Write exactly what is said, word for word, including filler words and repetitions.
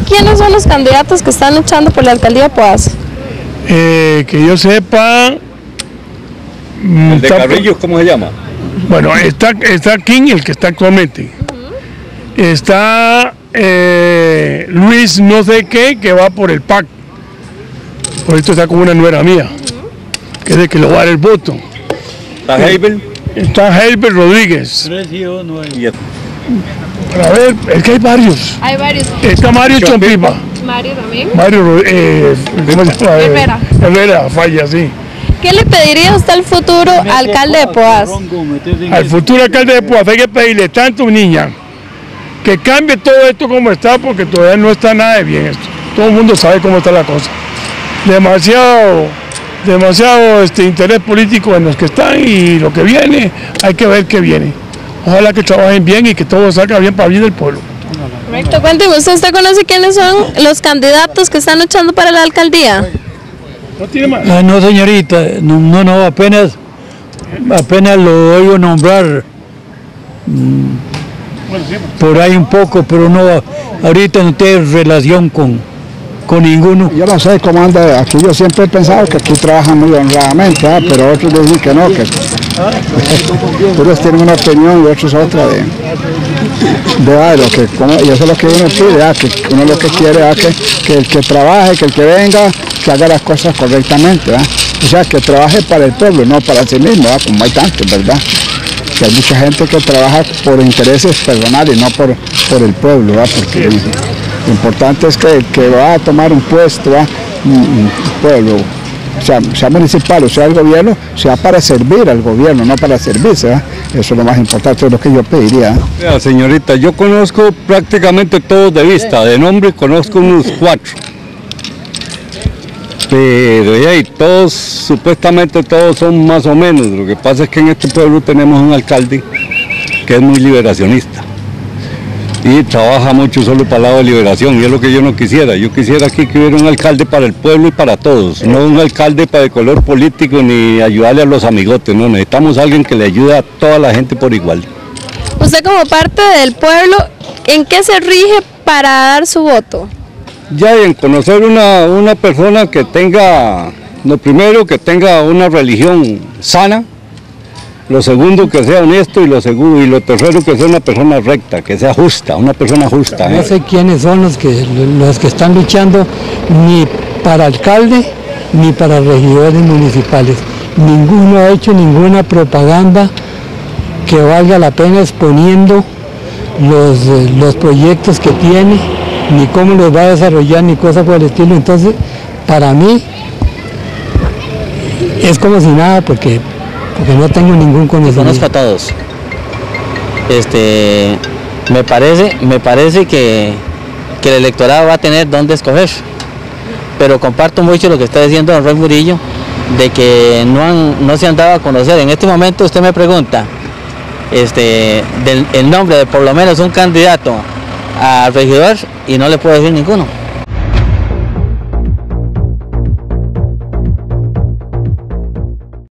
quiénes son los candidatos que están luchando por la alcaldía de Poás? Eh, que yo sepa... ¿El de Carrillo cómo se llama? Bueno, está, está King, el que está actualmente. Uh-huh. Está eh, Luis no sé qué, que va por el P A C. Por esto está con una nuera mía, uh-huh. que es el que lo va a dar el voto. ¿Está Heibel? Está Heibel Rodríguez. Tres y yo no hay. A ver, es que hay varios. Hay varios. Está Mario Chompipa. Mario también. Mario, eh, ¿cómo se llama? Herrera. Herrera, falla, sí. ¿Qué le pediría usted al futuro alcalde de Poás? Al futuro alcalde de Poás hay que pedirle tanto, niña, que cambie todo esto como está, porque todavía no está nada de bien esto. Todo el mundo sabe cómo está la cosa. Demasiado, demasiado este, interés político en los que están y lo que viene, hay que ver qué viene. Ojalá que trabajen bien y que todo salga bien para bien del pueblo. Correcto, cuénteme, ¿usted, ¿usted conoce quiénes son los candidatos que están luchando para la alcaldía? ¿No tiene más? Ah, no, señorita, no, no, no, apenas, apenas lo oigo nombrar mm, por ahí un poco, pero no, ahorita no tiene relación con, con ninguno. Yo no sé cómo anda aquí, yo siempre he pensado que aquí trabajan muy honradamente, ¿eh? Pero otros dicen que no, que unos tienen una opinión y otros otra de, de ah, lo que, como, y eso es lo que uno pide, ah, que uno lo que quiere, ah, que, que el que trabaje, que el que venga, que haga las cosas correctamente, ¿verdad? O sea, que trabaje para el pueblo, no para sí mismo, ¿verdad? Como hay tantos, ¿verdad? Que hay mucha gente que trabaja por intereses personales, no por, por el pueblo, ¿verdad? Porque lo importante es que el que va a tomar un puesto, ¿verdad? Un pueblo, sea, sea municipal o sea el gobierno, sea para servir al gobierno, no para servirse, ¿verdad? Eso es lo más importante, es lo que yo pediría. Mira, señorita, yo conozco prácticamente todos de vista, de nombre conozco unos cuatro. Pero hey, todos, supuestamente todos son más o menos. Lo que pasa es que en este pueblo tenemos un alcalde que es muy liberacionista y trabaja mucho solo para el lado de liberación, y es lo que yo no quisiera. Yo quisiera aquí que hubiera un alcalde para el pueblo y para todos, no un alcalde para el color político ni ayudarle a los amigotes, no, necesitamos a alguien que le ayude a toda la gente por igual. Usted como parte del pueblo, ¿en qué se rige para dar su voto? Ya en conocer una, una persona que tenga, lo primero que tenga una religión sana, lo segundo que sea honesto y lo segundo y lo tercero que sea una persona recta, que sea justa, una persona justa. No ¿eh? sé quiénes son los que, los que están luchando ni para alcalde ni para regidores municipales. Ninguno ha hecho ninguna propaganda que valga la pena exponiendo los, los proyectos que tiene, ni cómo los va a desarrollar, ni cosas por el estilo. Entonces, para mí, es como si nada, porque, porque no tengo ningún conocimiento. Conozco a todos. Este, me parece, me parece que, que el electorado va a tener dónde escoger. Pero comparto mucho lo que está diciendo don Roy Murillo, de que no, han, no se han dado a conocer. En este momento usted me pregunta este, del, el nombre de por lo menos un candidato a regidor y no le puedo decir ninguno.